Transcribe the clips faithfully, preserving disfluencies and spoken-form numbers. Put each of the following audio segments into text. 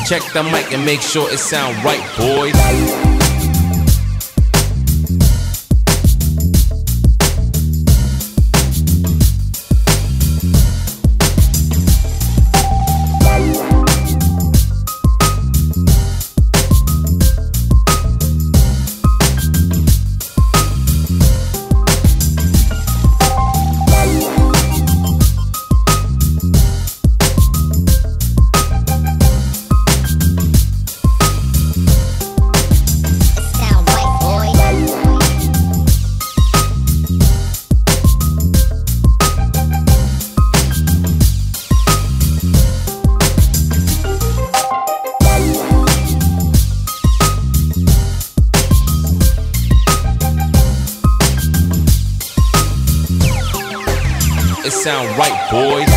Check the mic and make sure it sound right, boys. It sound right, boys.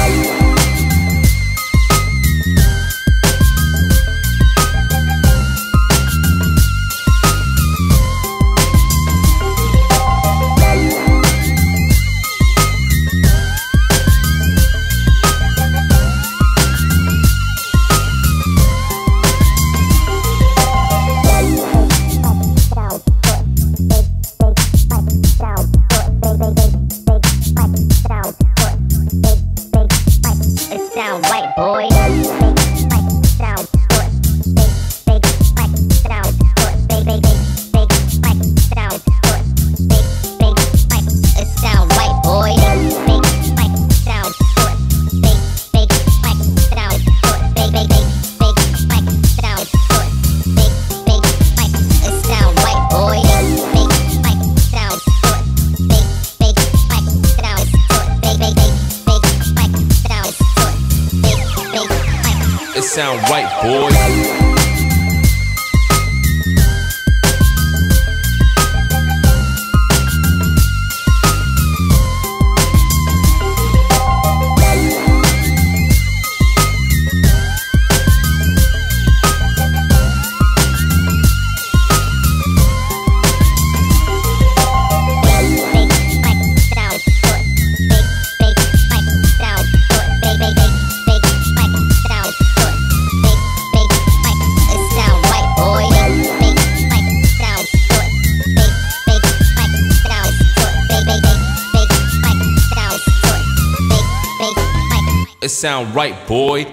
Sound white, boy. Sound foot, big, big, sound foot, big, big, big, big, sound foot, big, big, big. It sound white, boy. Big, big, sound foot, big, big, big, sound foot, big, big, big, big, big, sound foot, big, big, big. It sound white, boy. Big, big, sound foot, big, big, big, sound foot, big, big, big, big, big, sound foot. It sound right, boys. It sound right, boy.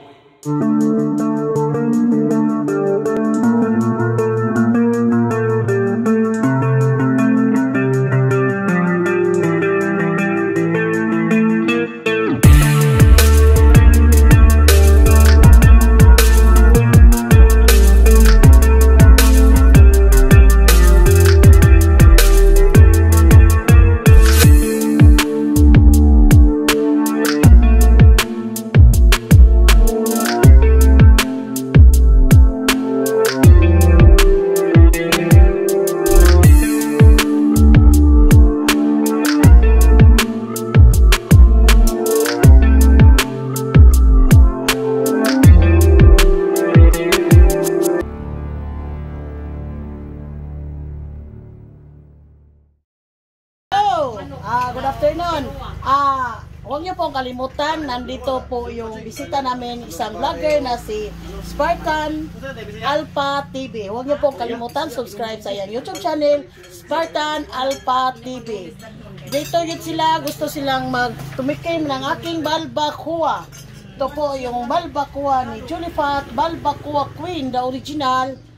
Ah, good afternoon. Ah, huwag niyo pong kalimutan, nandito po yung bisita namin, isang vlogger na si Spartan Alpha T V. Huwag niyo pong kalimutan, subscribe sa iyang YouTube channel, Spartan Alpha T V. Dito yun sila, gusto silang magtumikim ng aking balbacoa. Ito po yung balbacoa ni Julie Fat, balbacoa Queen, the original.